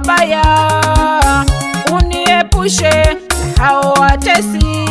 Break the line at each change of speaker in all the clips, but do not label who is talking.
mabaya, uniepushe hao watesi.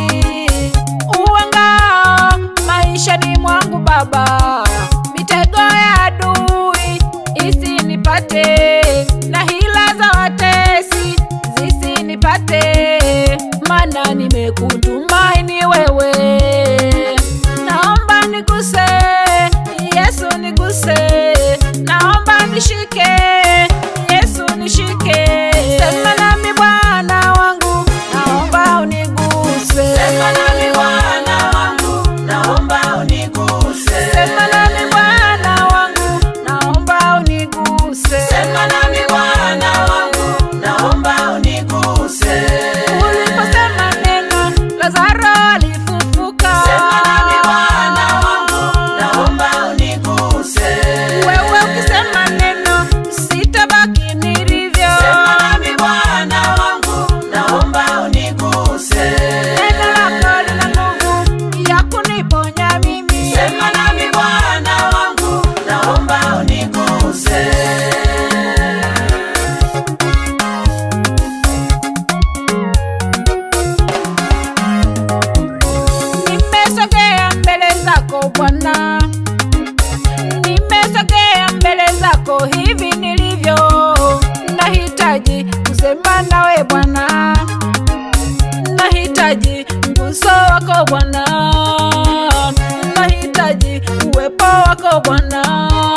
Uwanga maisha ni mwangu Baba, mitego ya adui isinipate, na hila za watesi zisinipate, maana nimekutumaini wewe. Naomba niguse Yesu, niguse, naomba nishike Yesu, nishike. Sema nami Bwana wangu, naomba uniguse.
Sema nami Bwana wangu, naomba uniguse.
Sema nami Bwana wangu, naomba uniguse.
Sema nami Bwana wangu, naomba uniguse.
Uliposema neno, Lazaro alifufuka.
Sema nami Bwana wangu, naomba uniguse.
Wewe ukisema neno, sitabaki nilivyo.
Sema nami Bwana wangu, naomba uniguse.
Neno lako lina nguvu ya kuniponya mimi.
Sema nami Bwana wangu, naomba uniguse.
Nimesogea mbele zako Bwana, nimesogea mbele zako hivi nilivyo. Nahitaji kusema nawe Bwana, nahitaji nguso wako Bwana, nahitaji uwepo wako Bwana.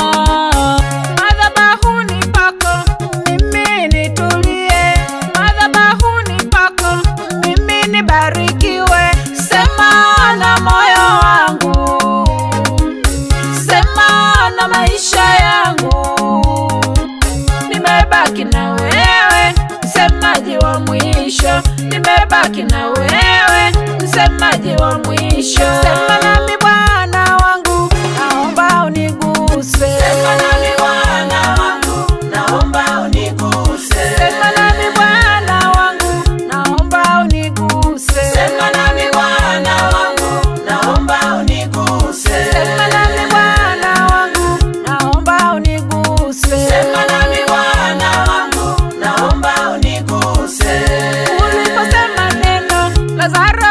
Madhabahuni pako mimi nitulie, madhabahuni pako mimi nibarikiwe. Sema na moyo wangu, sema na maisha yangu. Nimebaki na wewe, msemaji wa mwisho. Nimebaki na wewe, msemaji wa mwisho. Sema nami Bwana wangu, naomba uniguse.
Sema nami Bwana wangu, naomba uniguse.
Sema nami Bwana wangu, naomba uniguse.
Sema nami Bwana wangu, naomba uniguse.
Sema nami Bwana wangu, naomba uniguse.
Sema nami Bwana wangu, naomba uniguse.
Uliposema neno, Lazaro